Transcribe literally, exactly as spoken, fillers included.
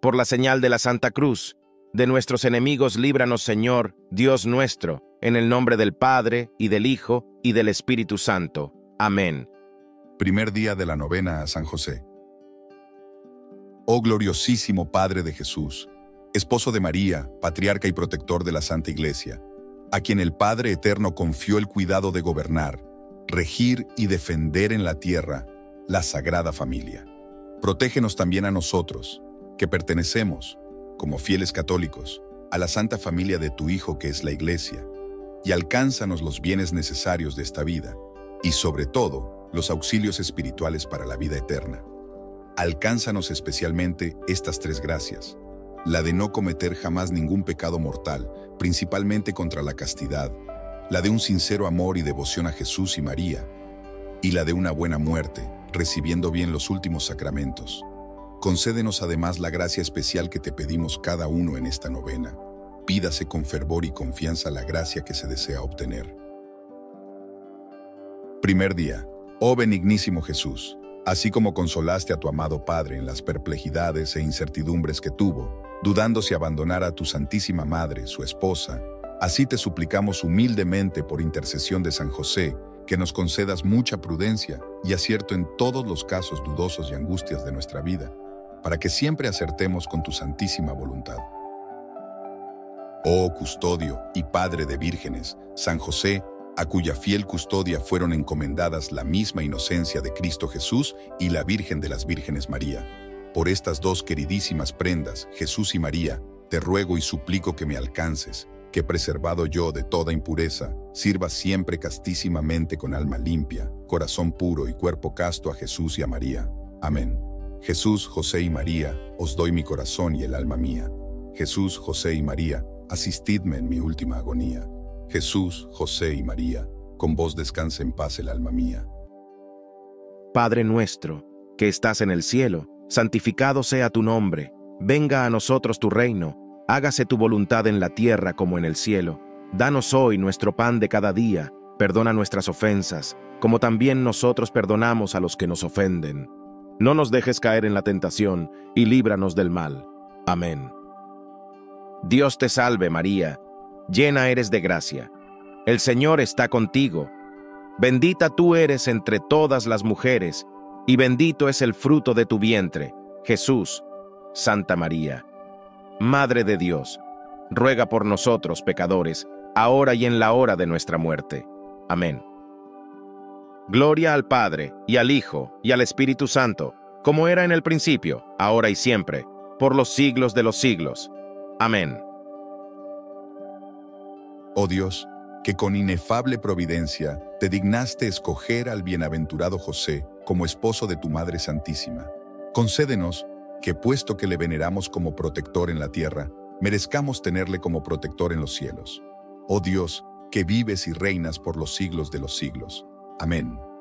por la señal de la Santa Cruz. De nuestros enemigos líbranos, Señor, Dios nuestro, en el nombre del Padre, y del Hijo, y del Espíritu Santo. Amén. Primer día de la novena a San José. Oh gloriosísimo Padre de Jesús, esposo de María, patriarca y protector de la Santa Iglesia, a quien el Padre Eterno confió el cuidado de gobernar, regir y defender en la tierra la Sagrada Familia. Protégenos también a nosotros, que pertenecemos, como fieles católicos, a la Santa Familia de tu Hijo que es la Iglesia, y alcánzanos los bienes necesarios de esta vida, y sobre todo, los auxilios espirituales para la vida eterna. Alcánzanos especialmente estas tres gracias: la de no cometer jamás ningún pecado mortal, principalmente contra la castidad, la de un sincero amor y devoción a Jesús y María, y la de una buena muerte, recibiendo bien los últimos sacramentos. Concédenos además la gracia especial que te pedimos cada uno en esta novena. Pídase con fervor y confianza la gracia que se desea obtener. Primer día. Oh benignísimo Jesús, así como consolaste a tu amado Padre en las perplejidades e incertidumbres que tuvo, dudando si abandonar a tu Santísima Madre, su esposa, así te suplicamos humildemente por intercesión de San José, que nos concedas mucha prudencia y acierto en todos los casos dudosos y angustias de nuestra vida, para que siempre acertemos con tu santísima voluntad. Oh custodio y Padre de vírgenes, San José, a cuya fiel custodia fueron encomendadas la misma inocencia de Cristo Jesús y la Virgen de las Vírgenes María. Por estas dos queridísimas prendas, Jesús y María, te ruego y suplico que me alcances, que preservado yo de toda impureza, sirva siempre castísimamente con alma limpia, corazón puro y cuerpo casto a Jesús y a María. Amén. Jesús, José y María, os doy mi corazón y el alma mía. Jesús, José y María, asistidme en mi última agonía. Jesús, José y María, con vos descanse en paz el alma mía. Padre nuestro, que estás en el cielo, santificado sea tu nombre. Venga a nosotros tu reino. Hágase tu voluntad en la tierra como en el cielo. Danos hoy nuestro pan de cada día. Perdona nuestras ofensas, como también nosotros perdonamos a los que nos ofenden. No nos dejes caer en la tentación, y líbranos del mal. Amén. Dios te salve, María, llena eres de gracia. El Señor está contigo. Bendita tú eres entre todas las mujeres, y bendito es el fruto de tu vientre, Jesús. Santa María, Madre de Dios, ruega por nosotros pecadores, ahora y en la hora de nuestra muerte. Amén. Gloria al Padre, y al Hijo, y al Espíritu Santo, como era en el principio, ahora y siempre, por los siglos de los siglos. Amén. Oh Dios, que con inefable providencia te dignaste escoger al bienaventurado José como esposo de tu Madre Santísima, concédenos que, puesto que le veneramos como protector en la tierra, merezcamos tenerle como protector en los cielos. Oh Dios, que vives y reinas por los siglos de los siglos. Amén.